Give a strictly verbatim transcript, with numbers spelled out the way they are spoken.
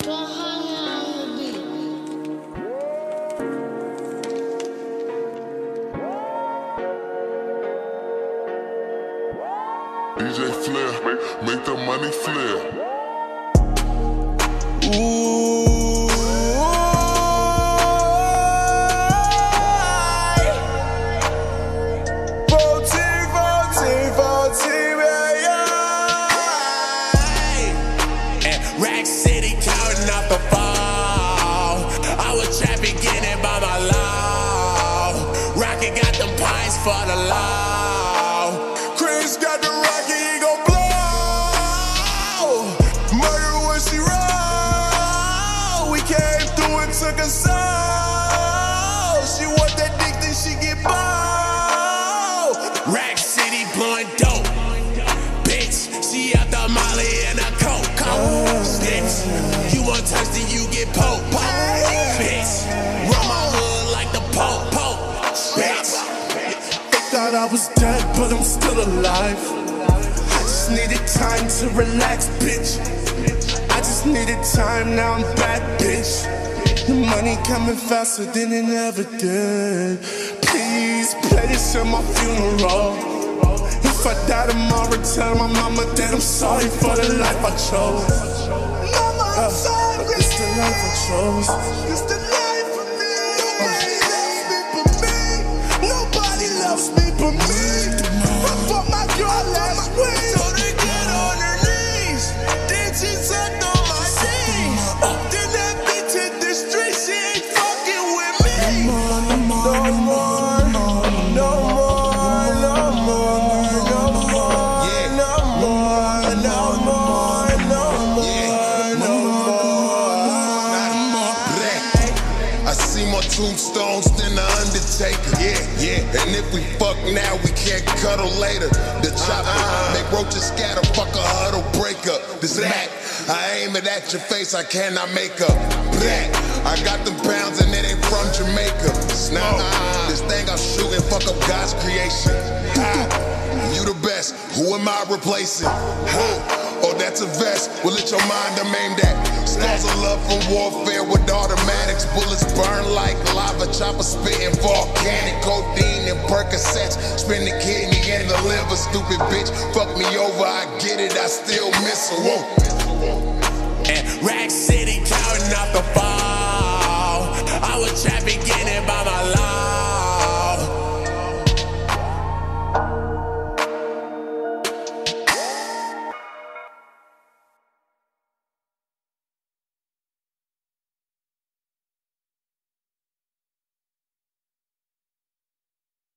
D J Flair, make, make the money flare. Ooh, voting, voting, voting, yeah, yeah. And Rack City counting out the fall. I was trapping, getting it by my law. Rocket got them pines for the law. Chris got the rocket, he gon' blow. Murder when she roll. We came through and took her soul. She want that dick, then she get bold. Rack City blowing dope. Bitch, she out the molly and a coke. Coke. Bitch, you want touch, then you get poke. Poke. Bitch, run my hood like the Pope. Pope. Bitch. Thought I was dead, but I'm still alive. I just needed time to relax, bitch. I just needed time, now I'm back, bitch. The money coming faster than it ever did. Please play this at my funeral. If I die tomorrow, tell my mama that I'm sorry for the life I chose. Mama, I'm sorry. Uh, it's the life I chose. It's the life for me. Nobody loves me but me. Nobody loves me but me. I fought my girl last week. Told her get on her knees. Then she sucked on my seat. Then that bitch hit the street. She ain't fucking with me. No more, no more, no more, no more, no more, no more, no more, no more, no more. I see more tombstones than the Undertaker. Yeah, yeah. And if we fuck now, we can't cuddle later. The chopper make roaches scatter, fuck a huddle breakup. This Mac, I aim it at your face, I cannot make up. Black, I got them pounds and it ain't from Jamaica. Now, this thing I'm shooting, fuck up God's creation. You the best, who am I replacing? Oh, that's a vest, well let your mind I'm aimed at. Scars of love from warfare with automatics. Bullets burn like lava, chopper spitting volcanic. Codeine and Percocets, spin the kidney and the liver. Stupid bitch, fuck me over, I get it, I still miss her. Whoa. And Rack City counting out the fire.